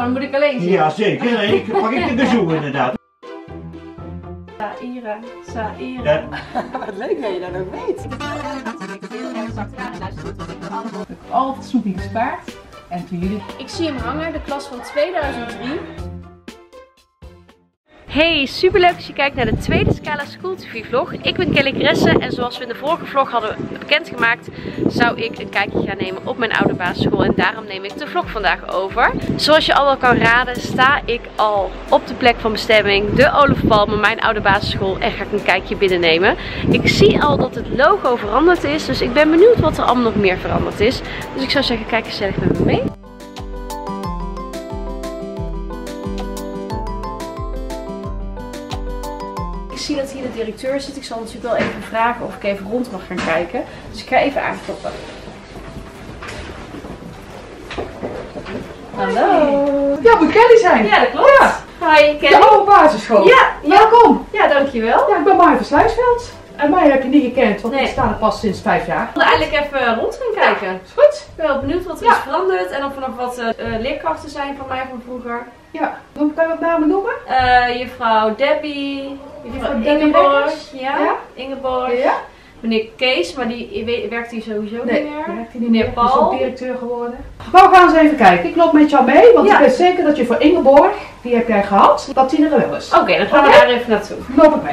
dan moet ik alleen zingen. Ja, zeker. Nee, pak ik de bezoek inderdaad. Saïra, Saïra. Ja. Wat leuk dat je dat ook weet. Ik heb altijd snoepie gespaard. En toen jullie... Ik zie hem hangen, de klas van 2003. Hey, superleuk als je kijkt naar de tweede Scala School TV vlog. Ik ben Kelly Kresse en zoals we in de vorige vlog hadden bekendgemaakt, zou ik een kijkje gaan nemen op mijn oude basisschool. En daarom neem ik de vlog vandaag over. Zoals je al wel kan raden, sta ik al op de plek van bestemming, de Olaf Palme, mijn oude basisschool. En ga ik een kijkje binnennemen. Ik zie al dat het logo veranderd is, dus ik ben benieuwd wat er allemaal nog meer veranderd is. Dus ik zou zeggen, kijk gezellig met me mee. Ik zie dat hier de directeur zit. Ik zal natuurlijk wel even vragen of ik even rond mag gaan kijken. Dus ik ga even aankloppen. Hallo. Ja, moet Kelly zijn. Ja, dat klopt. Ja. Hi, Kelly. De oude basisschool. Ja, Welkom. ja, dankjewel. Ja, ik ben Maya van Sluisveld. En mij heb je niet gekend, want Nee. we staan er pas sinds 5 jaar. Ik wil eigenlijk even rond gaan kijken. Is goed? Ik ben wel benieuwd wat er is veranderd en of er nog wat leerkrachten zijn van mij van vroeger. Ja. Kan je wat namen noemen? Juffrouw Debbie, juffrouw Debbie Ingeborg, Dekkers? ja, Ja. Ingeborg. Ja. Meneer Kees, maar die werkt hier sowieso niet meer. werkt hij niet Meneer meer. Die is Paul. ook directeur geworden. Nou, we gaan eens even kijken. Ik loop met jou mee, want Ja. ik weet zeker dat je voor Ingeborg, die heb jij gehad, dat die er wel is. Oké, dan gaan we daar even naartoe. Loop ik mee.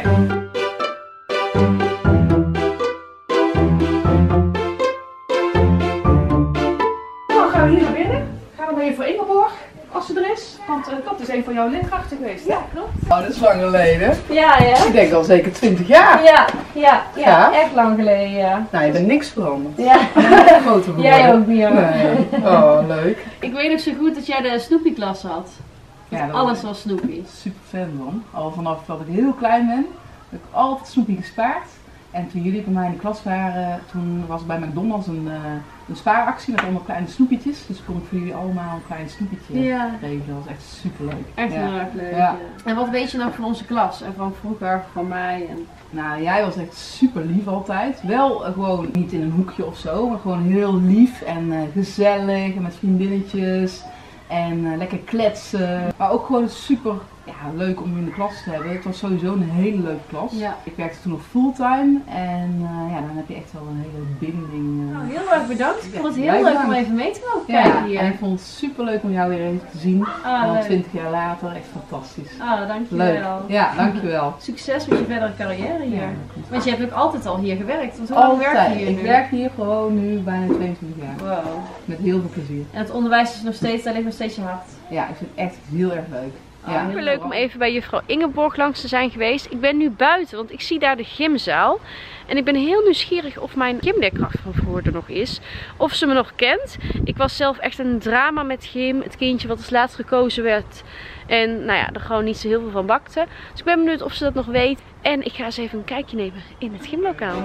Nou, gaan we hier naar binnen. Gaan we maar even voor Ingeborg, als ze er is. Want dat is een van jouw leerkrachten geweest. Ja, klopt. Oh, dat is lang geleden. Ja, ja. Ik denk al zeker 20 jaar. Ja, Ja. echt lang geleden, ja. Nou, je bent niks veranderd. Ja, Groter geworden. jij ook, Mio. Nee. Oh, leuk. Ik weet nog zo goed dat jij de Snoopy-klas had. Ja, Alles was Snoopy. super fan van. Al vanaf dat ik heel klein ben, heb ik altijd snoepie gespaard. En toen jullie bij mij in de klas waren, toen was er bij McDonald's een spaaractie met allemaal kleine snoepietjes. Dus kon ik voor jullie allemaal een klein snoepietje Ja. regelen. Dat was echt super leuk. Echt Ja. heel erg leuk. Ja. Ja. En wat weet je nog van onze klas en van vroeger, van mij? En... Nou, jij was echt super lief altijd. Wel gewoon niet in een hoekje of zo, maar gewoon heel lief en gezellig en met vriendinnetjes. En lekker kletsen. Maar ook gewoon super leuk om in de klas te hebben. Het was sowieso een hele leuke klas. Ja. Ik werkte toen nog fulltime en dan heb je echt wel een hele binding. Nou, heel erg bedankt. Ik vond het heel Jij leuk om bedankt. even mee te mogen kijken hier. En ik vond het super leuk om jou weer even te zien. Ah, Al leuk. 20 jaar later, echt fantastisch. Ah, dankjewel. Leuk. Ja, dankjewel. Succes met je verdere carrière hier. Ja. Want je hebt ook altijd al hier gewerkt. Want hoe lang werk je hier Ik nu? werk hier gewoon nu bijna 22 jaar. Wow. Met heel veel plezier. En het onderwijs is nog steeds, daar ligt nog steeds je hart. Ja, ik vind het echt heel erg leuk. Ja, super leuk om even bij juffrouw Ingeborg langs te zijn geweest. Ik ben nu buiten, want ik zie daar de gymzaal. En ik ben heel nieuwsgierig of mijn gymleerkracht van vroeger er nog is. Of ze me nog kent. Ik was zelf echt een drama met gym. Het kindje wat als laatst gekozen werd. En nou ja, er gewoon niet zo heel veel van bakte. Dus ik ben benieuwd of ze dat nog weet. En ik ga eens even een kijkje nemen in het gymlokaal.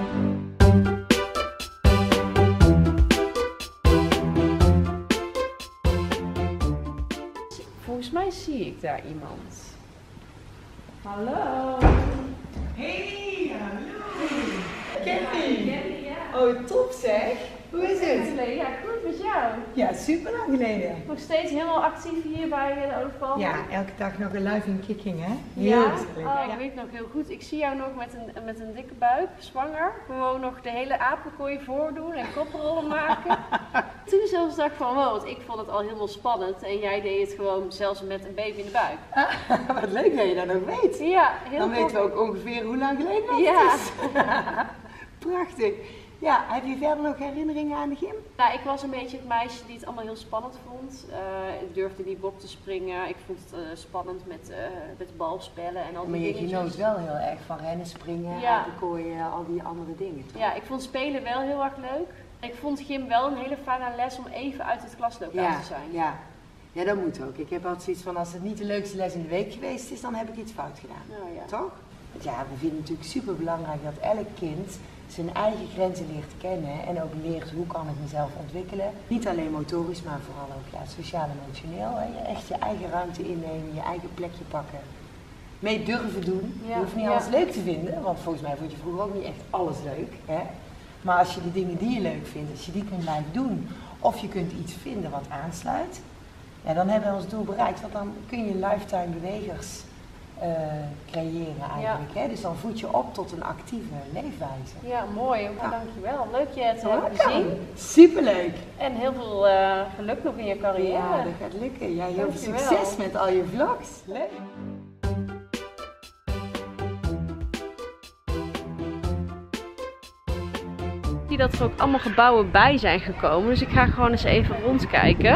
Volgens mij zie ik daar iemand. Hallo. Hey, hallo. Kelly. Oh, top zeg. Hoe is het? Ja, goed met jou. Ja, super lang geleden. Nog steeds helemaal actief hier bij de Olaf Palme. Ja, elke dag nog een live in kicking, hè? Ja? gezellig. Oh, ik weet nog heel goed. Ik zie jou nog met een dikke buik, zwanger. Gewoon nog de hele apenkooi voordoen en koprollen maken. Toen zelfs dacht ik van, wow, want ik vond het al helemaal spannend. En jij deed het gewoon zelfs met een baby in de buik. Wat leuk dat je dat ook weet. Ja, heel Dan tof. weten we ook ongeveer hoe lang geleden dat Ja. het is. Prachtig. Ja, heb je verder nog herinneringen aan de gym? Nou, ik was een beetje het meisje die het allemaal heel spannend vond. Ik durfde niet bok te springen. Ik vond het spannend met balspellen en al die Maar je dingetjes. genoot wel heel erg van rennen, springen, Ja. apenkooien, al die andere dingen. Toch? Ja, ik vond spelen wel heel erg leuk. Ik vond gym wel een hele fijne les om even uit het klaslokaal te zijn. Ja. Ja, dat moet ook. Ik heb altijd zoiets van, als het niet de leukste les in de week geweest is, dan heb ik iets fout gedaan. Nou ja. Toch? Want ja, we vinden het natuurlijk super belangrijk dat elk kind zijn eigen grenzen leert kennen en ook leert hoe kan ik mezelf ontwikkelen. Niet alleen motorisch, maar vooral ook sociaal en emotioneel. Hè. Echt je eigen ruimte innemen, je eigen plekje pakken. Mee durven doen. Ja, Je hoeft niet alles leuk te vinden, want volgens mij vond je vroeger ook niet echt alles leuk. Hè. Maar als je de dingen die je leuk vindt, als je die kunt blijven doen, of je kunt iets vinden wat aansluit, Ja, dan hebben we ons doel bereikt, want dan kun je lifetime bewegers creëren eigenlijk. Hè? Dus dan voed je op tot een actieve leefwijze. Ja, mooi. Dankjewel. Leuk je te hebben gezien. Superleuk. En heel veel geluk nog in je carrière. Ja, dat gaat lukken. Ja, heel veel succes met al je vlogs. Leuk. Ik zie dat er ook allemaal gebouwen bij zijn gekomen, dus ik ga gewoon eens even rondkijken.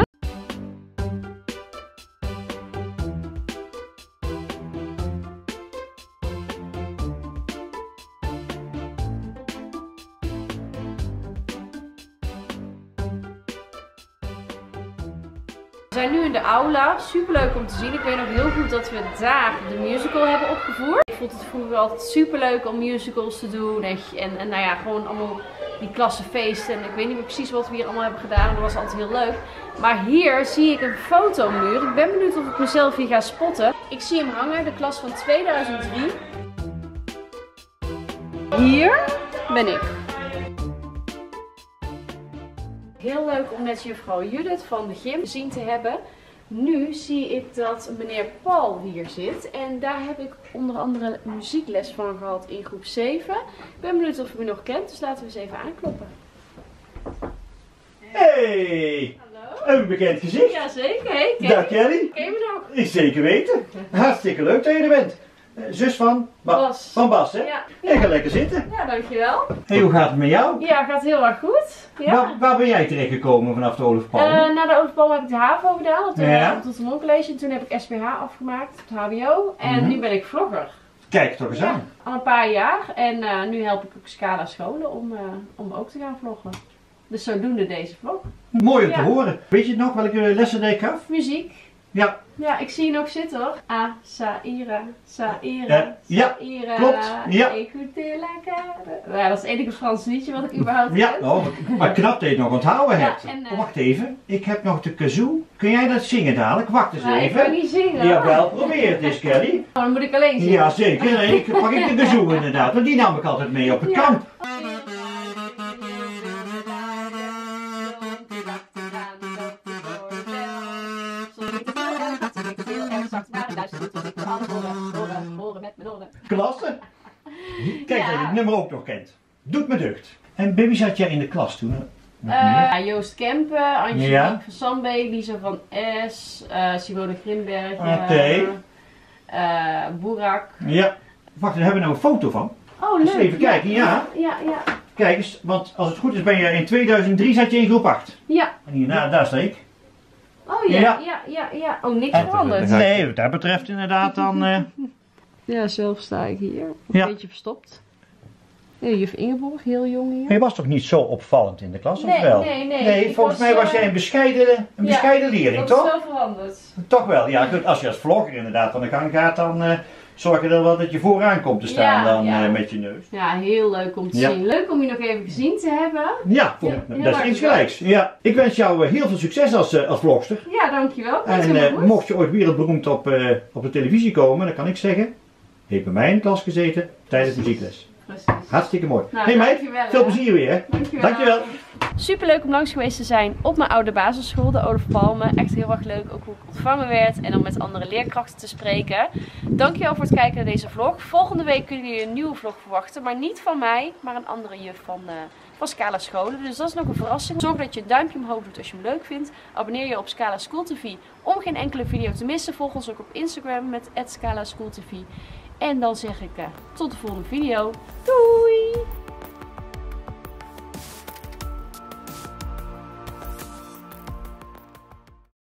We zijn nu in de aula, super leuk om te zien. Ik weet nog heel goed dat we daar de musical hebben opgevoerd. Ik vond het vroeger altijd super leuk om musicals te doen en nou ja, gewoon allemaal die klassenfeesten. En ik weet niet meer precies wat we hier allemaal hebben gedaan, dat was altijd heel leuk. Maar hier zie ik een fotomuur. Ik ben benieuwd of ik mezelf hier ga spotten. Ik zie hem hangen, de klas van 2003. Hier ben ik. Heel leuk om met juffrouw Judith van de gym gezien te hebben. Nu zie ik dat meneer Paul hier zit. En daar heb ik onder andere muziekles van gehad in groep 7. Ik ben benieuwd of u me nog kent, dus laten we eens even aankloppen. Hey! Hallo? Een bekend gezicht. Jazeker, hey Kelly. Dag Kelly. Ken je me nog? Zeker weten. Hartstikke leuk dat je er bent. Zus van Bas. Van Bas, hè? Ja. En ga lekker zitten. Ja, dankjewel. Hey, hoe gaat het met jou? Ja, gaat heel erg goed. Ja. Waar ben jij terechtgekomen vanaf de Olaf Palme? Na de Olaf heb ik de HAVO gedaan, Ja. tot een college. En toen heb ik SPH afgemaakt, het HBO. En nu ben ik vlogger. Kijk toch eens aan. Al een paar jaar. En nu help ik ook Scala scholen om ook te gaan vloggen. Dus zodoende deze vlog. Mooi om te horen. Weet je het nog welke lessen deed ik gaf? Muziek. Ja. Ja, ik zie je nog zitten hoor. Ah, Saïra, Saïra, ja, Saïra. klopt. Ja. Écoutez la cara. Ja, dat is het enige Frans liedje wat ik überhaupt Ja, ken. oh, maar knap dat je het nog onthouden hebt. en, Wacht even, ik heb nog de kazoo. Kun jij dat zingen dadelijk? Wacht eens Nou, ik even. kan niet zingen. Jawel, probeer het eens Kelly. Oh, dan moet ik alleen zingen. Ja zeker, nee, pak ik de kazoo inderdaad, want die nam ik altijd mee op het kamp. Klasse. Kijk dat je het nummer ook nog kent. Doet me deugd. En baby zat jij in de klas toen? Joost Kempen, Angelique van Sambeek, Lisa van S, Simone Grimberg, Boerak. Ja. Wacht, daar hebben we nou een foto van. Oh, leuk. Even kijken, ja. Ja. Kijk eens, want als het goed is ben je in 2003 zat je in groep 8. Ja. En hierna, daar sta ik. Oh ja. Oh, niks veranderd. Nee, wat dat betreft inderdaad dan... Ja, zelf sta ik hier. Ja. Een beetje verstopt. Ja, juf Ingeborg, heel jong hier. Maar je was toch niet zo opvallend in de klas, of Nee, wel? nee. Nee, volgens mij was jij een bescheiden leerling, dat toch? is wel veranderd. Toch wel, ja. Goed, als je als vlogger inderdaad van de gang gaat, dan zorg je er wel dat je vooraan komt te staan met je neus. Ja, heel leuk om te zien. Leuk om je nog even gezien te hebben. Ja, dat is insgelijks. Ja. Ik wens jou heel veel succes als vlogster. Ja, dankjewel. En mocht je ooit wereldberoemd op de televisie komen, dan kan ik zeggen, heeft bij mij in de klas gezeten tijdens muziekles. Precies. Hartstikke mooi. Nou, hey meid, veel hè. plezier weer hè. Dankjewel. Super leuk om langs geweest te zijn op mijn oude basisschool, de Olaf Palme. Echt heel erg leuk, ook hoe ik ontvangen werd en om met andere leerkrachten te spreken. Dankjewel voor het kijken naar deze vlog. Volgende week kunnen jullie een nieuwe vlog verwachten, maar niet van mij, maar een andere juf van Scala Scholen. Dus dat is nog een verrassing. Zorg dat je een duimpje omhoog doet als je hem leuk vindt. Abonneer je op Scala School TV om geen enkele video te missen. Volg ons ook op Instagram met @ScalaSchoolTV. En dan zeg ik tot de volgende video. Doei!